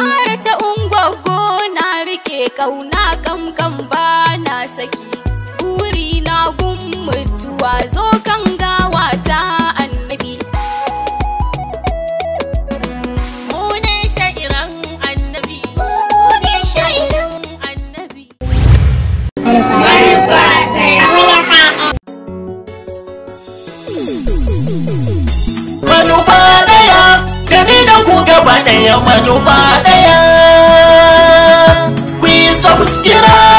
Zara ta ungwaggo na rike kauna kamkam ba na saki. Buri na gun mutuwa zo kan gawa ta annabi. Mu ne sha'iran annabi. Manufa ɗaya, da ni da ku gaba ɗaya manufa ɗaya. Ku yi subscribe.